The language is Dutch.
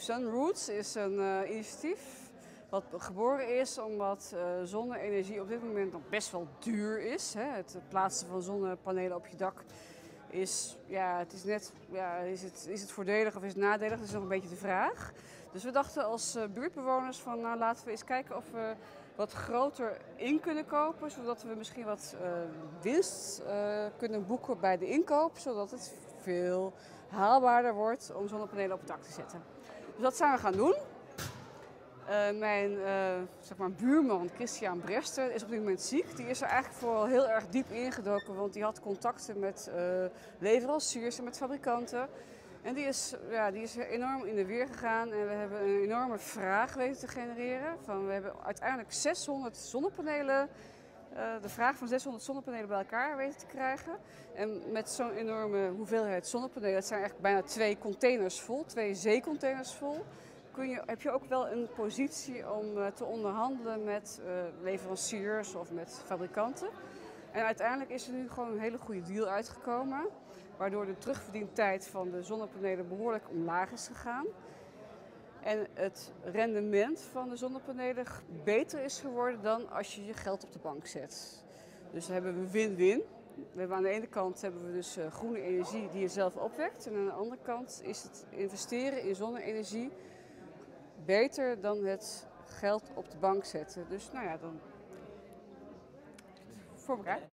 Sunroots is een initiatief wat geboren is omdat zonne-energie op dit moment nog best wel duur is. Hè. Het plaatsen van zonnepanelen op je dak is, ja, het is net, ja, is het voordelig of is het nadelig? Dat is nog een beetje de vraag. Dus we dachten als buurtbewoners van nou, laten we eens kijken of we wat groter in kunnen kopen, zodat we misschien wat winst kunnen boeken bij de inkoop, zodat het veel haalbaarder wordt om zonnepanelen op het dak te zetten. Dus dat zijn we gaan doen. Mijn zeg maar buurman Christian Brester is op dit moment ziek. Die is er eigenlijk vooral heel erg diep ingedoken, want die had contacten met leveranciers en met fabrikanten. En die is enorm in de weer gegaan en we hebben een enorme vraag weten te genereren. We hebben uiteindelijk 600 zonnepanelen, de vraag van 600 zonnepanelen bij elkaar weten te krijgen. En met zo'n enorme hoeveelheid zonnepanelen, dat zijn eigenlijk bijna 2 containers vol, 2 zeecontainers vol. Heb je ook wel een positie om te onderhandelen met leveranciers of met fabrikanten. En uiteindelijk is er nu gewoon een hele goede deal uitgekomen, waardoor de terugverdientijd van de zonnepanelen behoorlijk omlaag is gegaan. En het rendement van de zonnepanelen beter is geworden dan als je je geld op de bank zet. Dus dan hebben we win-win. Aan de ene kant hebben we dus groene energie die je zelf opwekt. En aan de andere kant is het investeren in zonne-energie beter dan het geld op de bank zetten. Dus nou ja, dan voor elkaar.